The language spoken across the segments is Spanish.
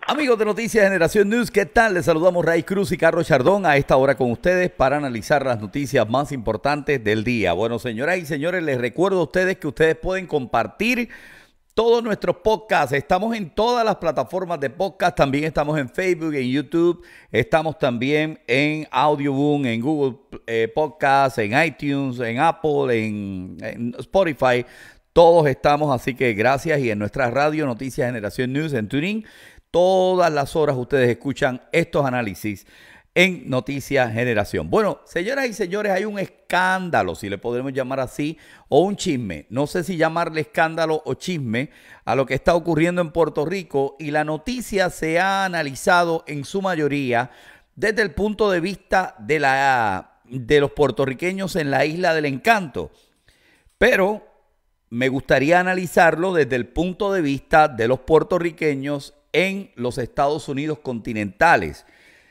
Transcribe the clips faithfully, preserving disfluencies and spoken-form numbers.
Amigos de Noticias Generación News, ¿qué tal? Les saludamos Ray Cruz y Carlos Chardón a esta hora con ustedes para analizar las noticias más importantes del día. Bueno, señoras y señores, les recuerdo a ustedes que ustedes pueden compartir todos nuestros podcasts. Estamos en todas las plataformas de podcast, también estamos en Facebook, en YouTube, estamos también en Audioboom, en Google eh, Podcasts, en iTunes, en Apple, en, en Spotify. Todos estamos, así que gracias. Y en nuestra radio Noticias Generación News en TuneIn, todas las horas ustedes escuchan estos análisis en Noticias Generación. Bueno, señoras y señores, hay un escándalo, si le podemos llamar así, o un chisme. No sé si llamarle escándalo o chisme a lo que está ocurriendo en Puerto Rico, y la noticia se ha analizado en su mayoría desde el punto de vista de, la, de los puertorriqueños en la Isla del Encanto. Pero me gustaría analizarlo desde el punto de vista de los puertorriqueños en los Estados Unidos continentales.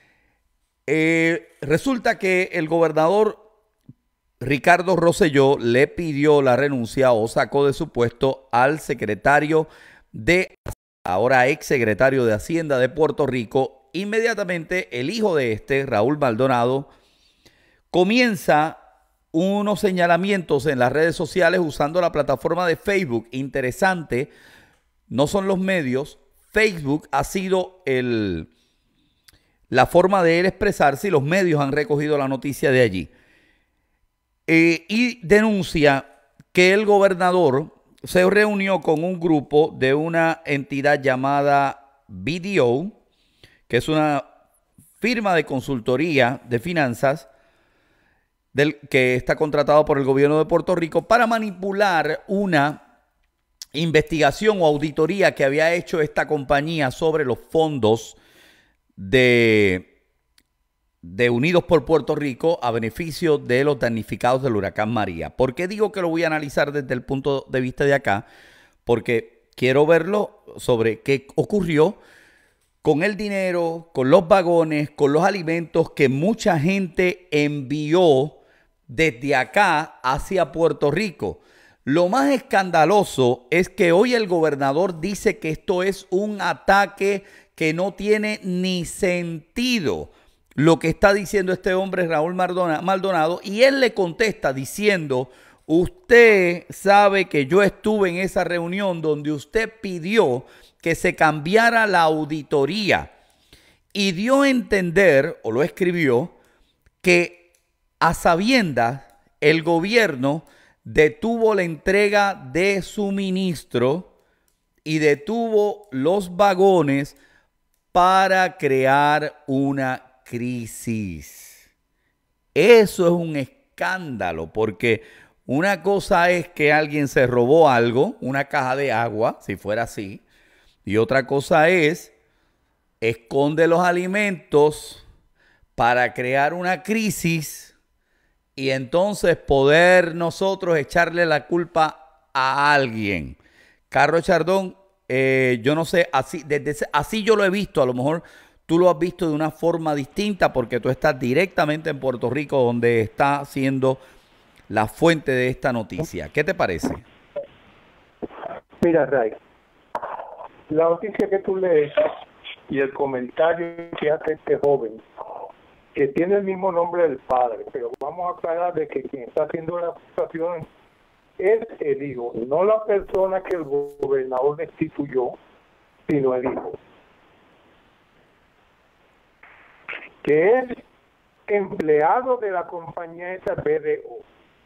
Eh, resulta que el gobernador Ricardo Rosselló le pidió la renuncia o sacó de su puesto al secretario de, ahora ex secretario de Hacienda de Puerto Rico. Inmediatamente el hijo de este, Raúl Maldonado, comienza unos señalamientos en las redes sociales usando la plataforma de Facebook. Interesante, no son los medios. Facebook ha sido el, la forma de él expresarse, y los medios han recogido la noticia de allí. Eh, y denuncia que el gobernador se reunió con un grupo de una entidad llamada B D O, que es una firma de consultoría de finanzas del, que está contratado por el gobierno de Puerto Rico para manipular una investigación o auditoría que había hecho esta compañía sobre los fondos de, de Unidos por Puerto Rico a beneficio de los damnificados del huracán María. ¿Por qué digo que lo voy a analizar desde el punto de vista de acá? Porque quiero verlo sobre qué ocurrió con el dinero, con los vagones, con los alimentos que mucha gente envió desde acá hacia Puerto Rico. Lo más escandaloso es que hoy el gobernador dice que esto es un ataque que no tiene ni sentido. Lo que está diciendo este hombre, Raúl Maldonado, y él le contesta diciendo: usted sabe que yo estuve en esa reunión donde usted pidió que se cambiara la auditoría, y dio a entender, o lo escribió, que a sabiendas el gobierno detuvo la entrega de suministro y detuvo los vagones para crear una crisis. Eso es un escándalo, porque una cosa es que alguien se robó algo, una caja de agua, si fuera así, y otra cosa es esconde los alimentos para crear una crisis y entonces poder nosotros echarle la culpa a alguien. Carlos Chardón, eh, yo no sé, así, desde, así yo lo he visto. A lo mejor tú lo has visto de una forma distinta porque tú estás directamente en Puerto Rico, donde está siendo la fuente de esta noticia. ¿Qué te parece? Mira, Ray, la noticia que tú lees y el comentario que hace este joven, que tiene el mismo nombre del padre, pero vamos a aclarar de que quien está haciendo la acusación es el hijo, no la persona que el gobernador destituyó, sino el hijo, que es empleado de la compañía esa B D O.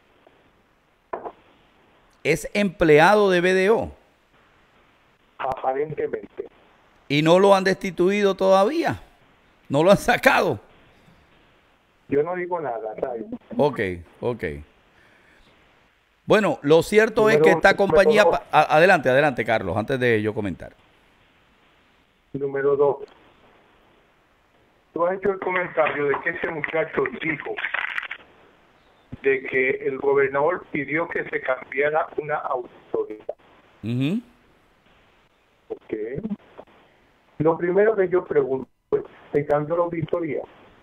Es empleado de B D O. Aparentemente. ¿Y no lo han destituido todavía? ¿No lo han sacado? Yo no digo nada, ¿sabes? Ok, ok. Bueno, lo cierto es que esta compañía... Adelante, adelante, Carlos, antes de yo comentar. Número dos. Tú has hecho el comentario de que ese muchacho dijo de que el gobernador pidió que se cambiara una auditoría. Uh-huh. Ok. Lo primero que yo pregunto es, ¿se cambió la auditoría?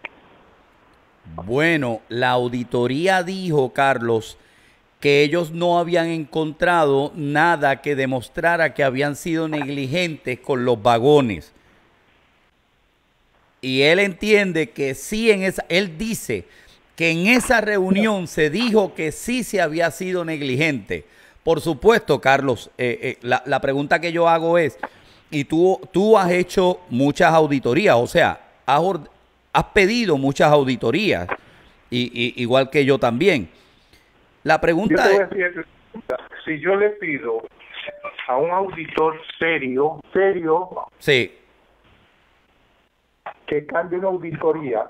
Bueno, la auditoría dijo, Carlos, que ellos no habían encontrado nada que demostrara que habían sido negligentes con los vagones. y él entiende que sí en esa, él dice que en esa reunión se dijo que sí se había sido negligente. Por supuesto, Carlos, eh, eh, la, la pregunta que yo hago es, y tú, tú has hecho muchas auditorías, o sea, has, has pedido muchas auditorías, y, y, igual que yo también. La pregunta yo es... te voy a decir, si yo le pido a un auditor serio, serio, Sí. que cambie una auditoría,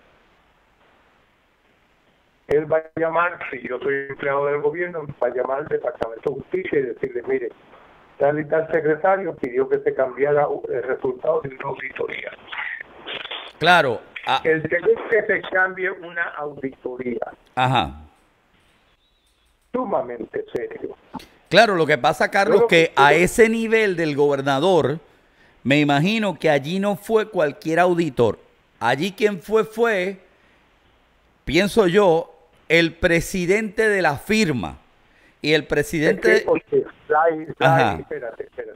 él va a llamar, si yo soy empleado del gobierno, va a llamar al Departamento de Justicia y decirle, mire, tal y tal secretario pidió que se cambiara el resultado de una auditoría. Claro. Ah, El que es que se cambie una auditoría. Ajá. Sumamente serio. Claro, lo que pasa, Carlos, Yo que que a quiero... ese nivel del gobernador, me imagino que allí no fue cualquier auditor. Allí quien fue fue, pienso yo, el presidente de la firma. Y el presidente... Es que, oye, Fly, Fly, Ajá. espérate, espérate.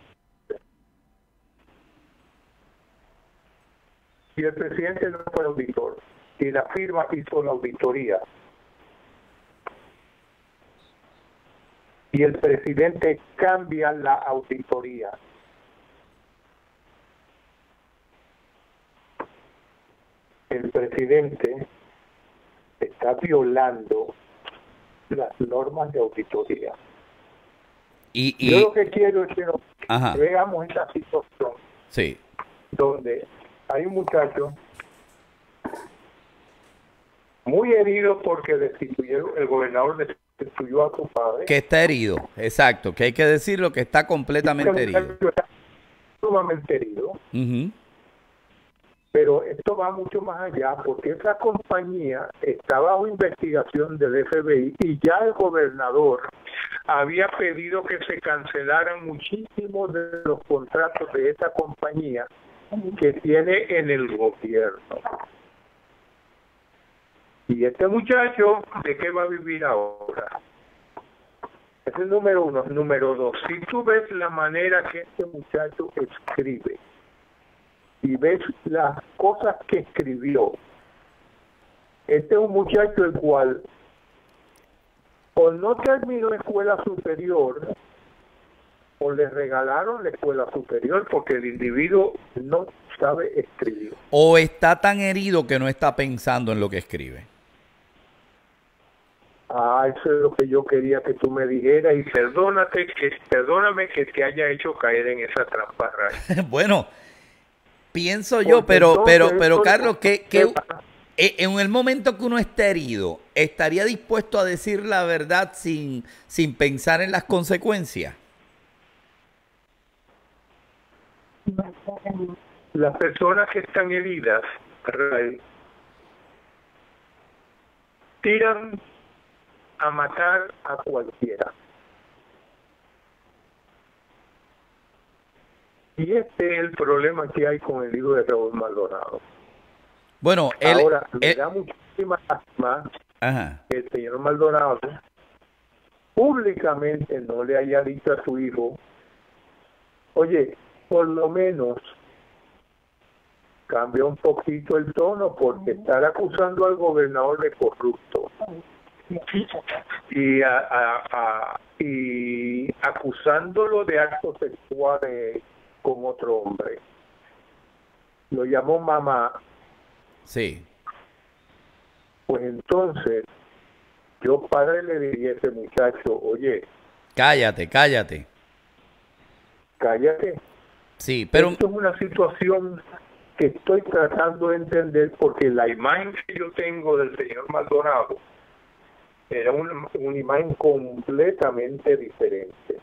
Y el presidente no fue auditor, y la firma hizo la auditoría. Y el presidente cambia la auditoría. El presidente está violando las normas de auditoría. Y, y, Yo lo que quiero es que nos Ajá. veamos esta situación Sí. donde hay un muchacho muy herido porque destituyeron, el gobernador destituyó a su padre. Que está herido, exacto, que hay que decirlo, que está completamente Este herido. muchacho está sumamente herido. Uh-huh. Pero esto va mucho más allá porque esa compañía está bajo investigación del F B I y ya el gobernador había pedido que se cancelaran muchísimos de los contratos de esa compañía que tiene en el gobierno. Y este muchacho, ¿de qué va a vivir ahora? Ese es número uno. Número dos, si tú ves la manera que este muchacho escribe y ves las cosas que escribió, este es un muchacho el cual o no terminó escuela superior o le regalaron la escuela superior porque el individuo no sabe escribir. O está tan herido que no está pensando en lo que escribe. Ah, eso es lo que yo quería que tú me dijeras y perdónate, que, perdóname que te haya hecho caer en esa trampa, Ray. Bueno, pienso yo, Porque pero, entonces, pero, pero entonces, Carlos, que, que en el momento que uno está herido, ¿estaría dispuesto a decir la verdad sin, sin pensar en las consecuencias? Las personas que están heridas, Ray, tiran a matar a cualquiera. Y este es el problema que hay con el hijo de Raúl Maldonado. Bueno, él, ahora me él, da muchísima lástima ajá. que el señor Maldonado públicamente no le haya dicho a su hijo, oye, por lo menos cambia un poquito el tono porque estar acusando al gobernador de corrupto y, a, a, a, y acusándolo de actos sexuales con otro hombre. Lo llamó mamá. Sí. Pues entonces, yo padre le diría a ese muchacho, oye, Cállate, cállate. cállate. Sí, pero... Esto es una situación que estoy tratando de entender porque la imagen que yo tengo del señor Maldonado era una, una imagen completamente diferente.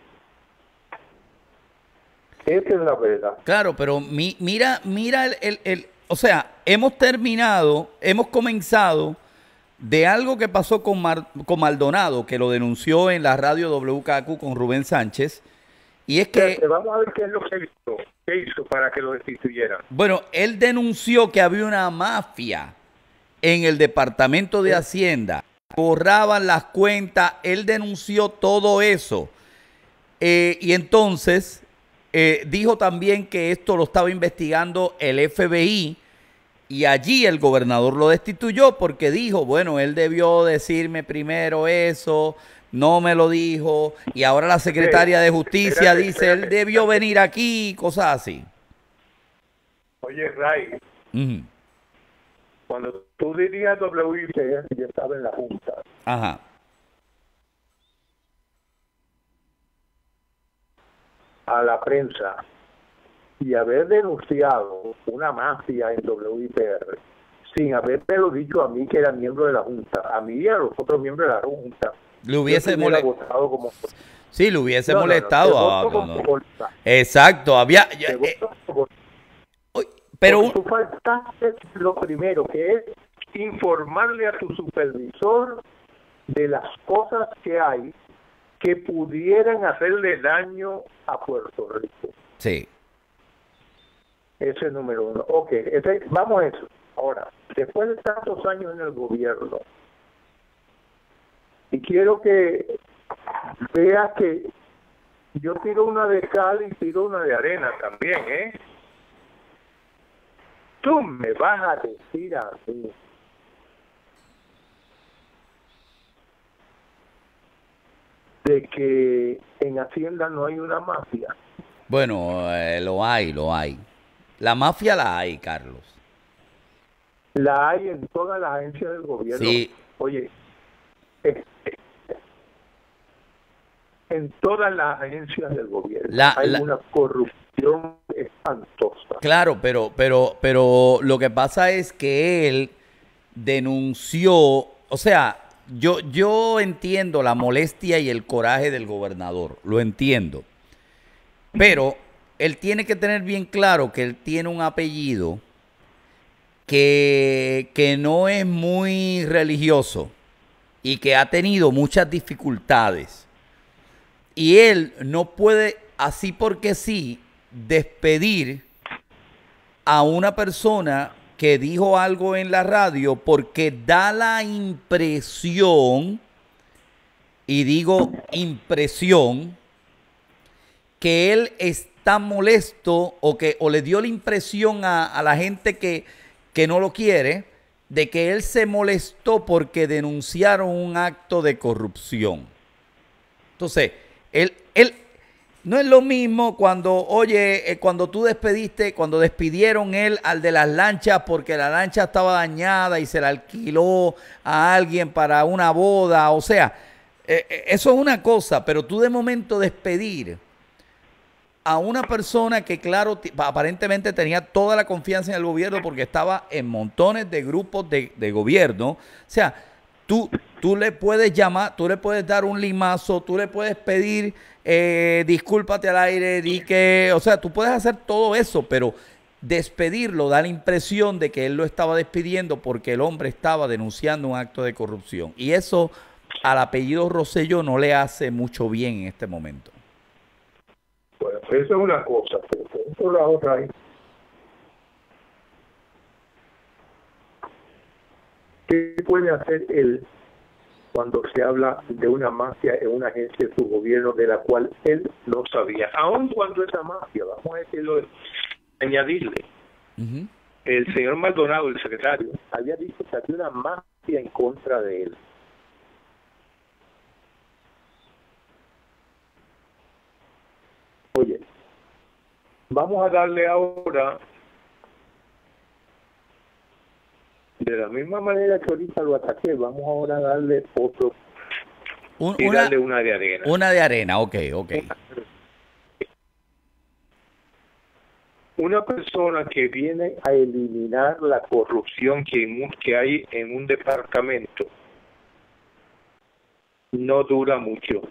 Esa es la verdad. Claro, pero mi, mira, mira el, el, el, o sea, hemos terminado, hemos comenzado de algo que pasó con, Mar, con Maldonado, que lo denunció en la radio W K Q con Rubén Sánchez, y es que... Pero vamos a ver qué es lo que hizo, qué hizo para que lo destituyeran. Bueno, él denunció que había una mafia en el Departamento de Hacienda, borraban las cuentas, él denunció todo eso, eh, y entonces... Eh, dijo también que esto lo estaba investigando el F B I Y allí el gobernador lo destituyó porque dijo, bueno, él debió decirme primero eso, no me lo dijo, y ahora la secretaria de Justicia Espérate, dice, él espérate, debió espérate. venir aquí, cosas así. Oye, Ray, Ujú. cuando tú dirías W I P R, yo estaba en la Junta. Ajá. A la prensa y haber denunciado una mafia en W I P R sin habérmelo dicho a mí que era miembro de la Junta, a mí y a los otros miembros de la Junta, Le hubiese yo hubiera molestado. votado como... Sí, le hubiese No, no, no, molestado. te a- voto no, como no. bolsa. Exacto, había... Te eh, voto como- uy, pero... Porque tú faltaste lo primero, que es informarle a tu supervisor de las cosas que hay que pudieran hacerle daño a Puerto Rico. Sí. Ese es número uno. Ok, ese, vamos a eso. Ahora, después de tantos años en el gobierno, y quiero que veas que yo tiro una de cal y tiro una de arena también, ¿eh? Tú me vas a decir a mí de que en Hacienda no hay una mafia. Bueno, eh, lo hay, lo hay. La mafia la hay, Carlos. La hay en todas las agencias del gobierno. Sí. Oye, eh, en todas las agencias del gobierno La- hay la- una corrupción espantosa. Claro, pero, pero, pero lo que pasa es que él denunció, o sea, yo, yo entiendo la molestia y el coraje del gobernador, lo entiendo. Pero él tiene que tener bien claro que él tiene un apellido que, que no es muy religioso y que ha tenido muchas dificultades. Y él no puede, así porque sí, despedir a una persona que dijo algo en la radio porque da la impresión, y digo impresión, que él está molesto o que o le dio la impresión a, a la gente que, que no lo quiere de que él se molestó porque denunciaron un acto de corrupción. Entonces, él, él no es lo mismo cuando, oye, eh, cuando tú despediste, cuando despidieron él al de las lanchas porque la lancha estaba dañada y se la alquiló a alguien para una boda. O sea, eh, eh, eso es una cosa, pero tú de momento despedir a una persona que, claro, t- aparentemente tenía toda la confianza en el gobierno porque estaba en montones de grupos de, de gobierno. O sea, tú, tú le puedes llamar, tú le puedes dar un limazo, tú le puedes pedir eh, discúlpate al aire, di que, o sea, tú puedes hacer todo eso, pero despedirlo da la impresión de que él lo estaba despidiendo porque el hombre estaba denunciando un acto de corrupción. Y eso al apellido Rosselló no le hace mucho bien en este momento. Bueno, eso es una cosa, pero por otro lado, Ray, ¿qué puede hacer él cuando se habla de una mafia en una agencia de su gobierno de la cual él no sabía? Aun cuando esa mafia, vamos a decirlo, añadirle, Uh-huh. el señor Maldonado, el secretario, había dicho que había una mafia en contra de él. Oye, vamos a darle ahora, de la misma manera que ahorita lo ataqué, vamos ahora a darle otro, Un- y una, darle una de arena. una de arena, ok, ok. Una persona que viene a eliminar la corrupción que, en un- que hay en un departamento no dura mucho,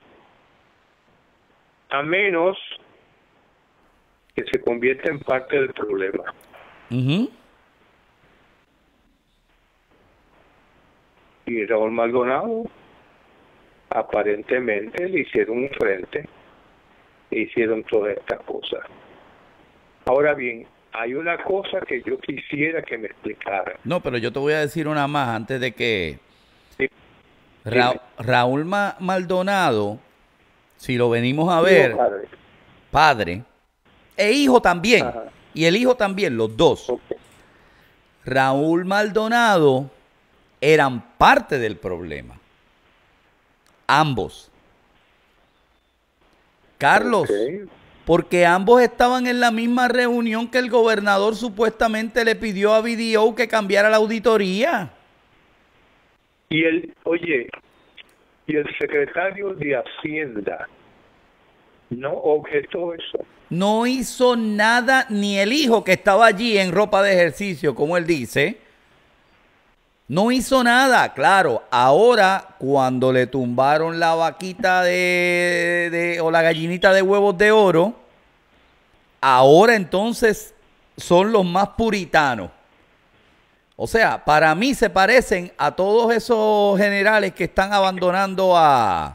a menos que se convierta en parte del problema. Ujú. Y Raúl Maldonado aparentemente le hicieron un frente e hicieron todas estas cosas. Ahora bien, hay una cosa que yo quisiera que me explicara. No, pero yo te voy a decir una más antes de que... Sí. Ra- Dime. Raúl Ma- Maldonado, si lo venimos a ver, Digo, padre. padre, e hijo también, Ajá. y el hijo también, los dos. Ok. Raúl Maldonado eran parte del problema. Ambos. Carlos, okay. Porque ambos estaban en la misma reunión que el gobernador supuestamente le pidió a B D O que cambiara la auditoría. Y el, oye, y el secretario de Hacienda no objetó eso. No hizo nada, ni el hijo que estaba allí en ropa de ejercicio, como él dice, no hizo nada. Claro, ahora cuando le tumbaron la vaquita de, de o la gallinita de huevos de oro, ahora entonces son los más puritanos. O sea, para mí se parecen a todos esos generales que están abandonando a,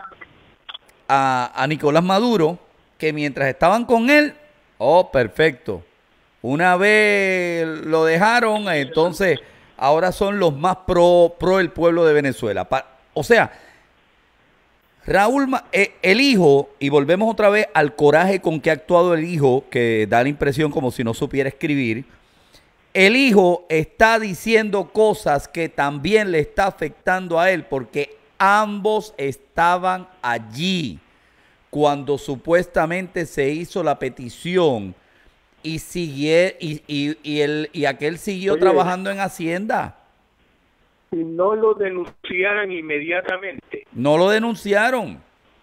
a, a Nicolás Maduro, que mientras estaban con él, oh, perfecto. Una vez lo dejaron, entonces ahora son los más pro, pro el pueblo de Venezuela. Pa, o sea, Raúl, eh, el hijo, y volvemos otra vez al coraje con que ha actuado el hijo, que da la impresión como si no supiera escribir. El hijo está diciendo cosas que también le está afectando a él, porque ambos estaban allí cuando supuestamente se hizo la petición y sigue, y, y, y, el, y aquel siguió Oye, trabajando en Hacienda. Y no lo denunciaran inmediatamente. No lo denunciaron.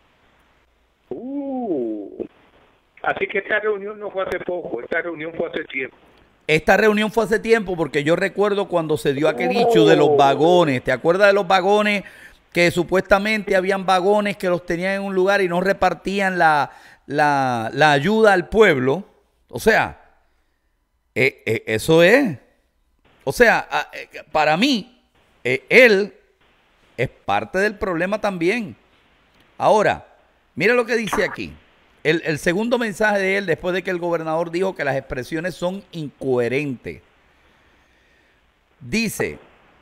Uh, así que esta reunión no fue hace poco, esta reunión fue hace tiempo. Esta reunión fue hace tiempo porque yo recuerdo cuando se dio aquel hecho de los vagones. ¿Te acuerdas de los vagones? Que supuestamente habían vagones que los tenían en un lugar y no repartían la, la, la ayuda al pueblo. O sea, eh, eh, eso es. O sea, eh, para mí, eh, él es parte del problema también. Ahora, mira lo que dice aquí. El, el segundo mensaje de él, después de que el gobernador dijo que las expresiones son incoherentes. Dice,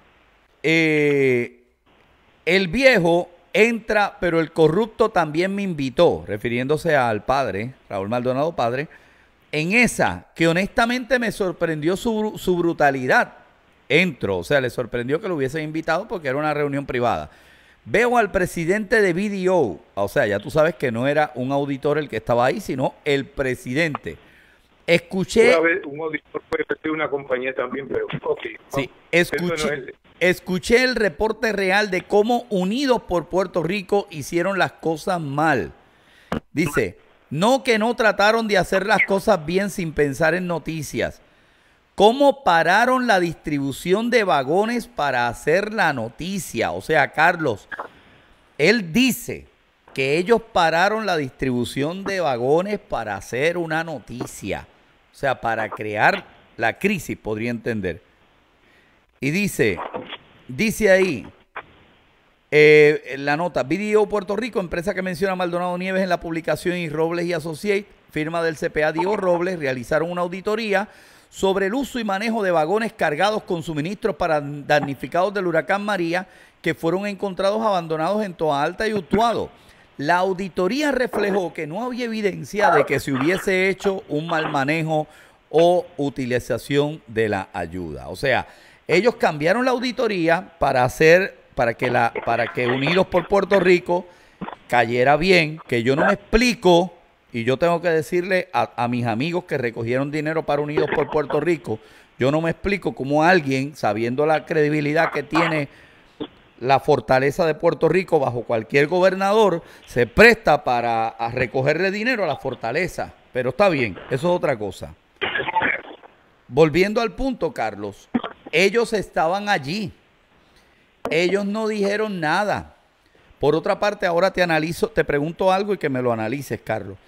eh, el viejo entra, pero el corrupto también me invitó, refiriéndose al padre, Raúl Maldonado padre, en esa que honestamente me sorprendió su, su brutalidad. Entro, o sea, le sorprendió que lo hubiesen invitado porque era una reunión privada. Veo al presidente de B D O, o sea, ya tú sabes que no era un auditor el que estaba ahí, sino el presidente. Escuché... Una vez un auditor puede ser una compañía también, pero... Okay, sí, escuché, no es el... escuché el reporte real de cómo Unidos por Puerto Rico hicieron las cosas mal. Dice, no que no trataron de hacer las cosas bien sin pensar en noticias. ¿Cómo pararon la distribución de vagones para hacer la noticia? O sea, Carlos, él dice que ellos pararon la distribución de vagones para hacer una noticia. O sea, para crear la crisis, podría entender. Y dice, dice ahí, eh, la nota, B D O Puerto Rico, empresa que menciona a Maldonado Nieves en la publicación, y Robles y Associates, firma del C P A Diego Robles, realizaron una auditoría sobre el uso y manejo de vagones cargados con suministros para damnificados del huracán María que fueron encontrados abandonados en Toa Alta y Utuado. La auditoría reflejó que no había evidencia de que se hubiese hecho un mal manejo o utilización de la ayuda. O sea, ellos cambiaron la auditoría para hacer, para que la, para que Unidos por Puerto Rico cayera bien, que yo no me explico. Y yo tengo que decirle a, a mis amigos que recogieron dinero para Unidos por Puerto Rico, yo no me explico cómo alguien, sabiendo la credibilidad que tiene la fortaleza de Puerto Rico bajo cualquier gobernador, se presta para a recogerle dinero a la fortaleza. Pero está bien, eso es otra cosa. Volviendo al punto, Carlos, ellos estaban allí. Ellos no dijeron nada. Por otra parte, ahora te analizo, te pregunto algo y que me lo analices, Carlos.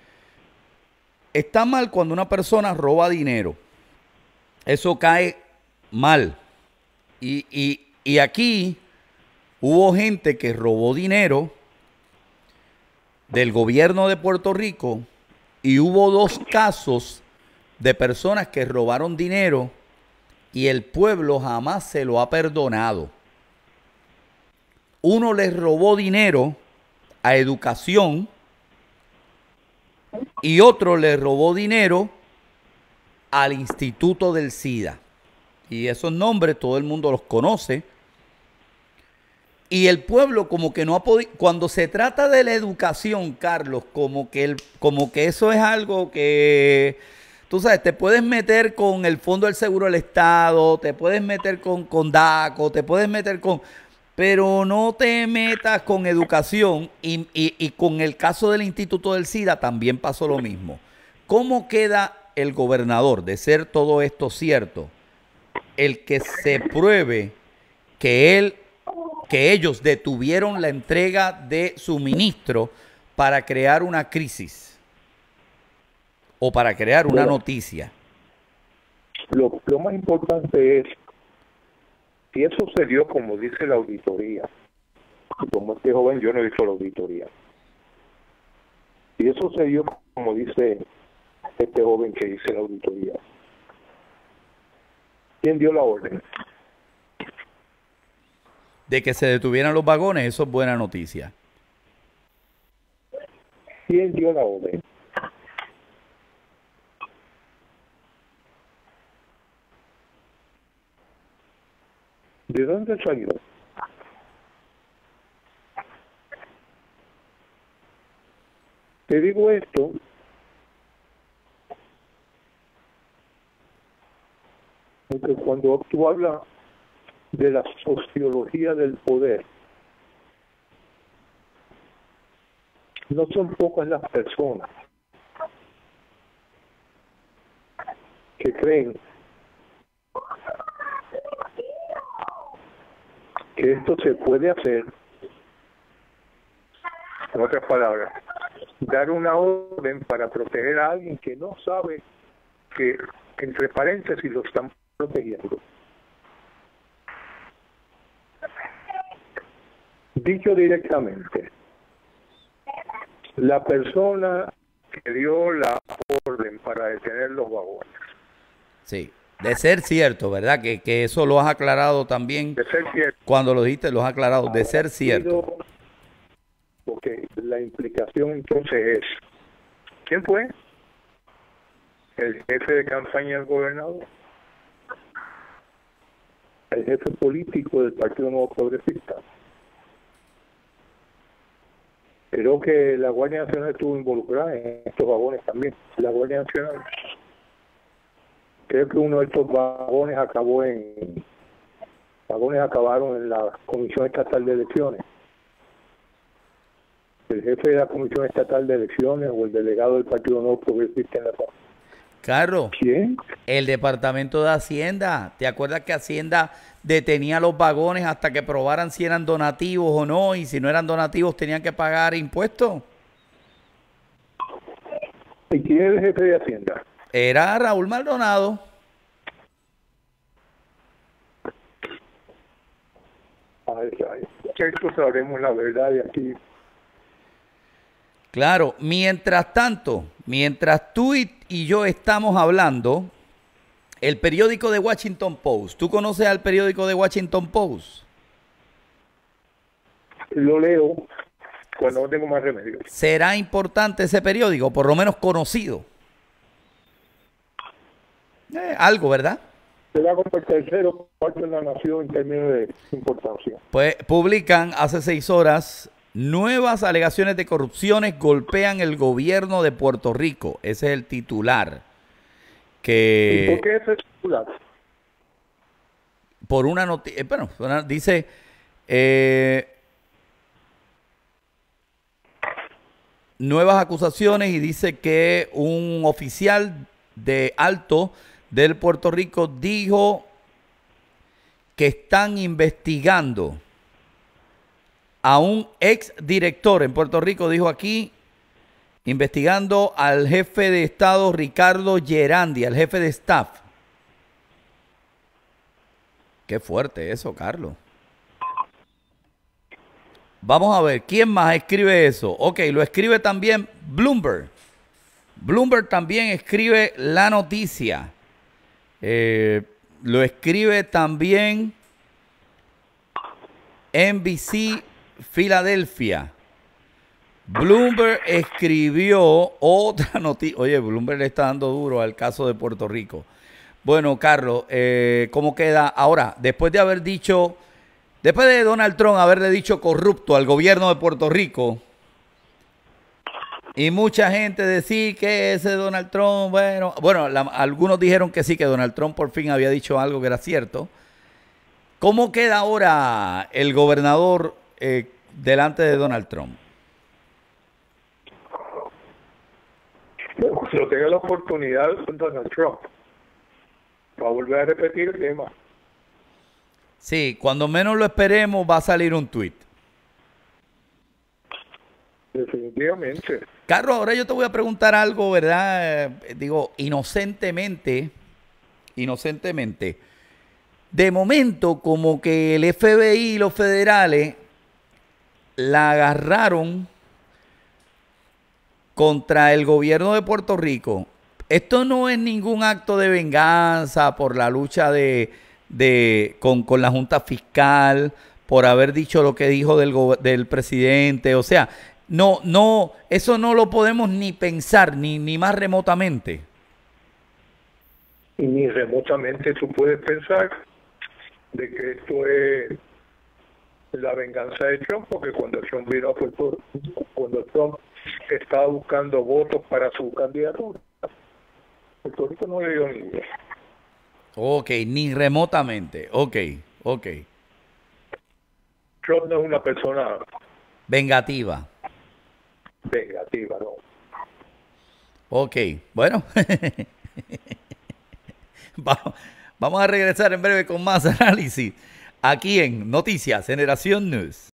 Está mal cuando una persona roba dinero. Eso cae mal. Y, y, y aquí hubo gente que robó dinero del gobierno de Puerto Rico y hubo dos casos de personas que robaron dinero y el pueblo jamás se lo ha perdonado. Uno les robó dinero a educación y otro le robó dinero al Instituto del SIDA. Y esos nombres todo el mundo los conoce. Y el pueblo como que no ha podido, cuando se trata de la educación, Carlos, como que, el, como que eso es algo que, tú sabes, te puedes meter con el Fondo del Seguro del Estado, te puedes meter con, con DACO, te puedes meter con, pero no te metas con educación. Y, y, y con el caso del Instituto del SIDA también pasó lo mismo. ¿Cómo queda el gobernador de ser todo esto cierto? El que se pruebe que él que ellos detuvieron la entrega de suministro para crear una crisis o para crear una Bueno, noticia. Lo, lo más importante es, si eso se dio como dice la auditoría, y como este joven yo no he visto la auditoría, si eso se dio como dice este joven que dice la auditoría, ¿quién dio la orden? De que se detuvieran los vagones, eso es buena noticia. ¿Quién dio la orden? ¿De dónde salió? Te digo esto porque cuando tú hablas de la sociología del poder, no son pocas las personas que creen que esto se puede hacer. En otras palabras, dar una orden para proteger a alguien que no sabe que, entre paréntesis, lo están protegiendo. Dicho directamente, la persona que dio la orden para detener los vagones. Sí, de ser cierto, ¿verdad? Que, que eso lo has aclarado también. De ser cierto. Cuando lo dijiste, lo has aclarado. De ser cierto. Porque la implicación entonces es, ¿quién fue? El jefe de campaña del gobernador. El jefe político del Partido Nuevo Progresista. Creo que la Guardia Nacional estuvo involucrada en estos vagones también. La Guardia Nacional. Creo que uno de estos vagones acabó en... Vagones acabaron en la Comisión Estatal de Elecciones. El jefe de la Comisión Estatal de Elecciones o el delegado del Partido Nuevo Progresista en la zona. Carlos, ¿Quién? el Departamento de Hacienda. ¿Te acuerdas que Hacienda detenía los vagones hasta que probaran si eran donativos o no? Y si no eran donativos tenían que pagar impuestos. ¿Y quién es el jefe de Hacienda? Era Raúl Maldonado. Ay, ay, esto sabremos la verdad de aquí. Claro, mientras tanto, mientras tú y, y yo estamos hablando, el periódico de Washington Post, ¿tú conoces al periódico de Washington Post? Lo leo cuando no tengo más remedio. ¿Será importante ese periódico, por lo menos conocido? Eh, algo, ¿verdad? Será como el tercero parte de la nación en términos de importancia. Pues publican hace seis horas, nuevas alegaciones de corrupciones golpean el gobierno de Puerto Rico. Ese es el titular. Que, ¿Y por qué ese es titular? Por una noticia, bueno, una, dice, eh, nuevas acusaciones y dice que un oficial de alto del Puerto Rico dijo que están investigando a un ex director en Puerto Rico, dijo aquí, investigando al jefe de Estado Ricardo Gerandi, al jefe de staff. Qué fuerte eso, Carlos. Vamos a ver, ¿quién más escribe eso? Ok, lo escribe también Bloomberg. Bloomberg también escribe la noticia. Eh, lo escribe también N B C Filadelfia. Bloomberg escribió otra noticia. Oye, Bloomberg le está dando duro al caso de Puerto Rico. Bueno, Carlos, eh, ¿cómo queda ahora? Después de haber dicho, después de Donald Trump haberle dicho corrupto al gobierno de Puerto Rico, y mucha gente decir que ese Donald Trump, bueno, bueno, la, algunos dijeron que sí, que Donald Trump por fin había dicho algo que era cierto. ¿Cómo queda ahora el gobernador eh, delante de Donald Trump? Cuando tenga la oportunidad con Donald Trump, va a volver a repetir el tema. Sí, cuando menos lo esperemos va a salir un tuit. Definitivamente. Carlos, ahora yo te voy a preguntar algo, ¿verdad? Eh, digo, inocentemente, inocentemente. De momento, como que el F B I y los federales la agarraron contra el gobierno de Puerto Rico. Esto no es ningún acto de venganza por la lucha de, de con, con la Junta Fiscal, por haber dicho lo que dijo del, del presidente. O sea, no, no, eso no lo podemos ni pensar, ni, ni más remotamente. Y ni remotamente tú puedes pensar de que esto es la venganza de Trump, porque cuando Trump vino a Puerto Rico, cuando Trump estaba buscando votos para su candidatura, Puerto Rico no le dio ni idea. Ok, ni remotamente. Ok, ok. Trump no es una persona vengativa. Vengativa, no. Ok, bueno. Vamos a regresar en breve con más análisis aquí en Noticias Generación News.